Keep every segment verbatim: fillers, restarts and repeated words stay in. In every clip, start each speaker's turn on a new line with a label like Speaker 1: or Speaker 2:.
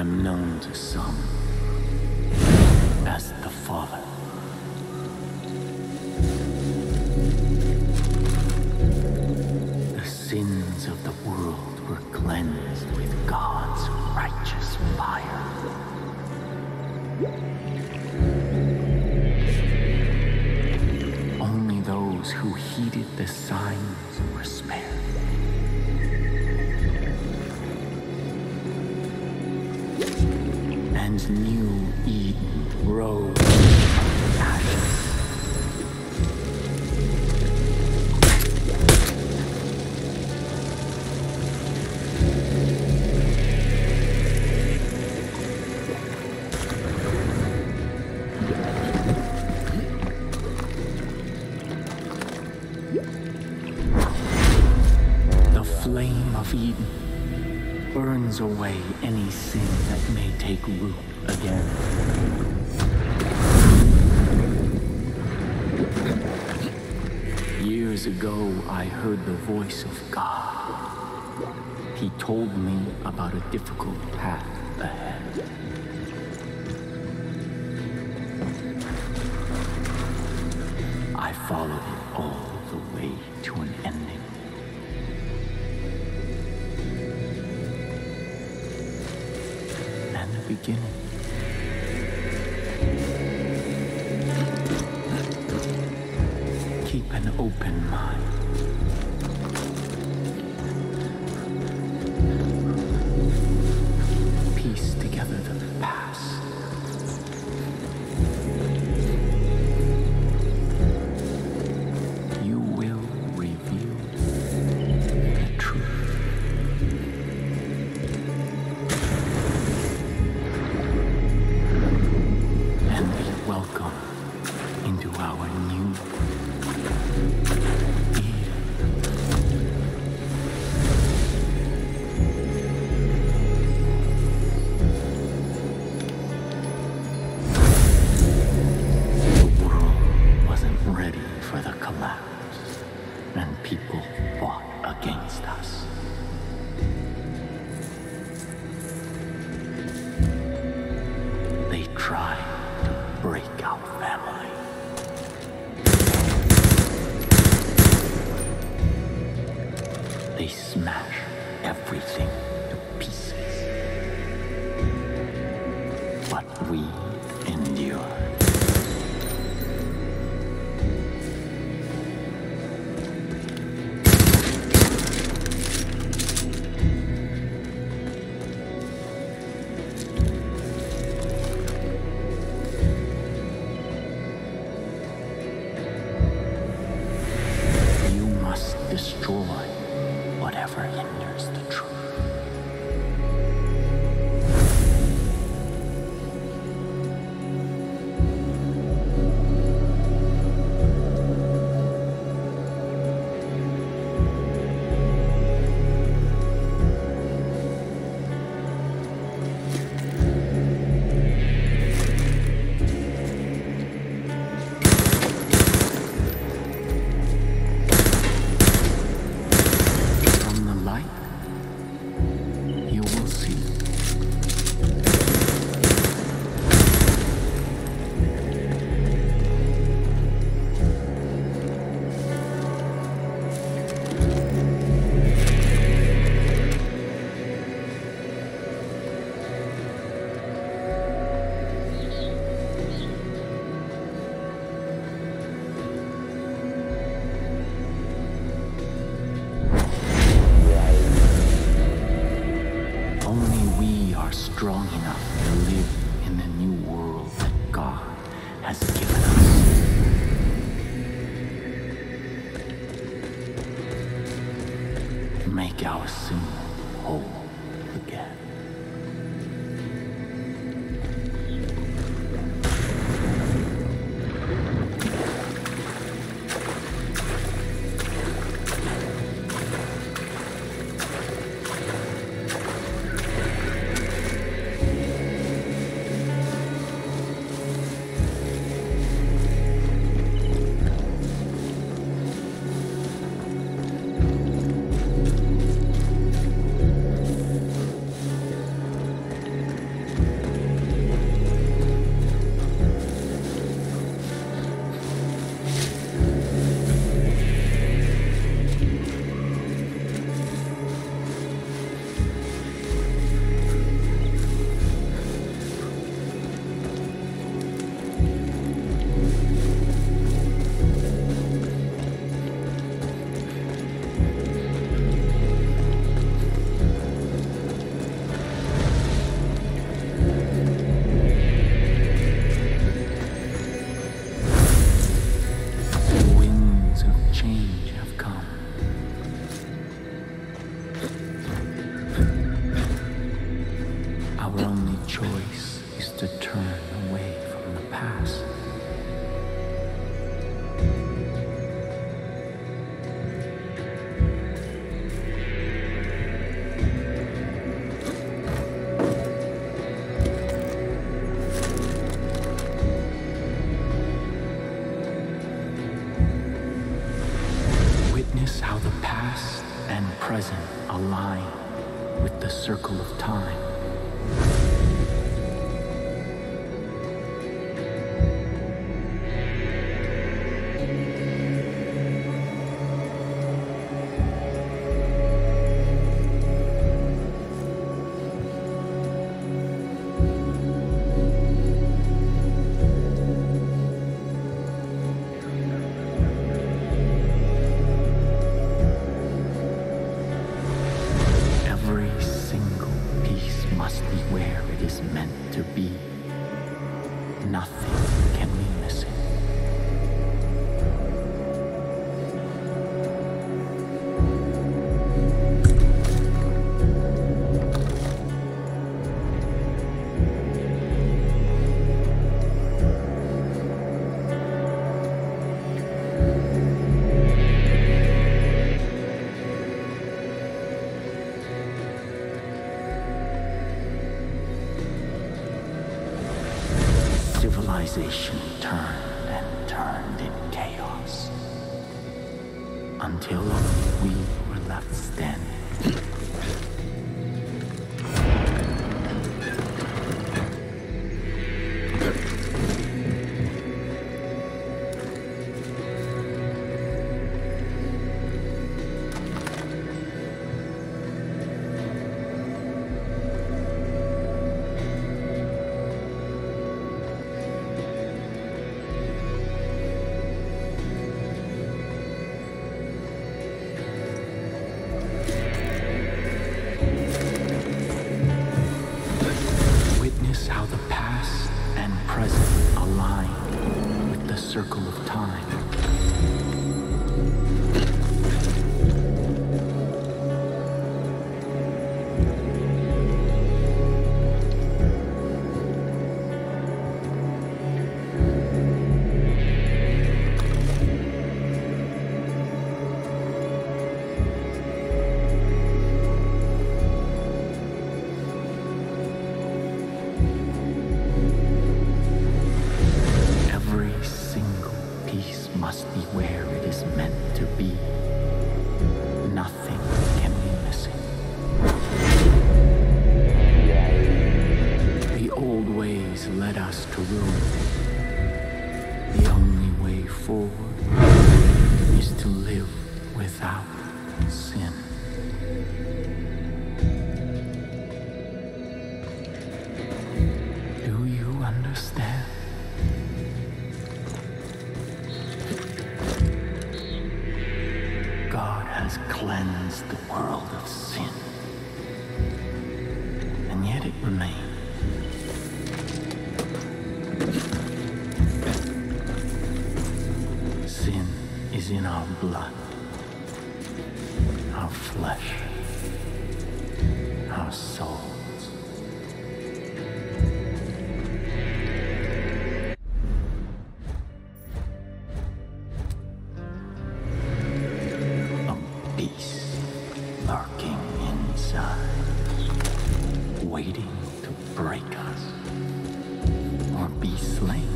Speaker 1: am known to some as the Father. The sins of the world were cleansed with God's righteous fire. Only those who heeded the signs were spared. And new Eden rose from ashes. The flame of Eden burns away any sin that may take root again. Years ago, I heard the voice of God. He told me about a difficult path ahead. I followed it all the way to an ending. And a beginning. Keep an open mind. Piece together the past. You will reveal the truth. And be welcome into our new people fought against us. They tried to break our family. They smashed everything to pieces. But we endured. Destroy whatever hinders the truth. Strong enough to live in the new world that God has given us. Make our sin whole again. Witness how the past and present align with the circle of time. Nothing can be missing. Civilization turned and turned in chaos until we were left standing. How the past and present align with the circle of time. Must be where it is meant to be. Nothing can be missing. The old ways led us to ruin. The only way forward is to live without sin. Do you understand? God has cleansed the world of sin, and yet it remains. Sin is in our blood, our flesh, our souls. Beast lurking inside, waiting to break us or be slain.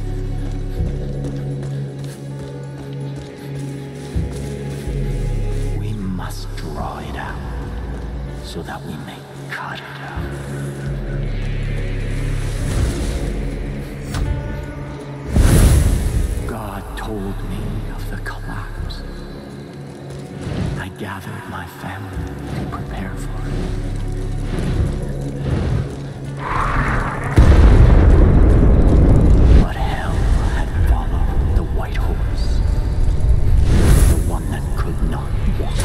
Speaker 1: We must draw it out so that we may cut it out. God told me of the collapse. I gathered my family to prepare for it. But hell had followed the white horse, the one that could not walk.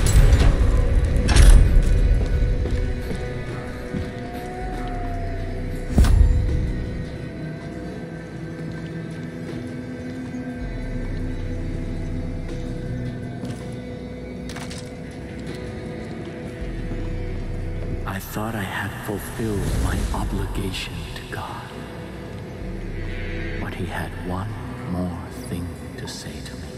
Speaker 1: I thought I had fulfilled my obligation to God, but he had one more thing to say to me.